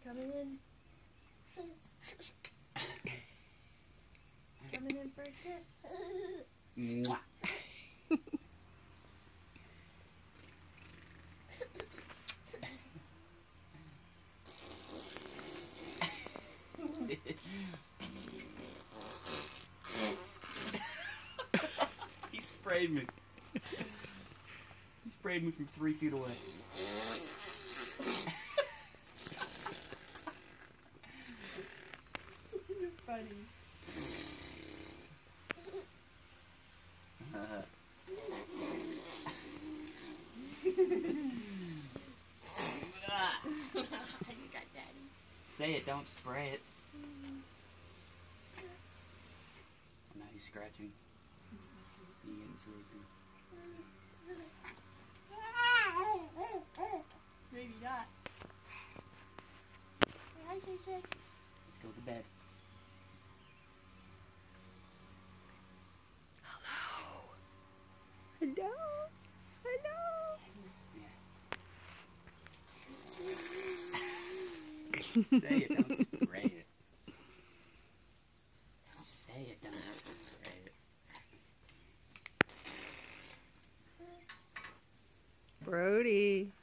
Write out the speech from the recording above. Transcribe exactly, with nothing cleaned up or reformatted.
Coming in. Coming in for a kiss. Mwah. He sprayed me. He sprayed me from three feet away. You're funny. Uh, You got daddy. say it, don't spray it. Oh, now he's scratching. He's getting sleepy. Maybe not. Say hi, Shay Shay. Let's go to bed. Hello. Hello. Hello. Yeah. Say it, don't spray it. Say it, don't spray it. Brody.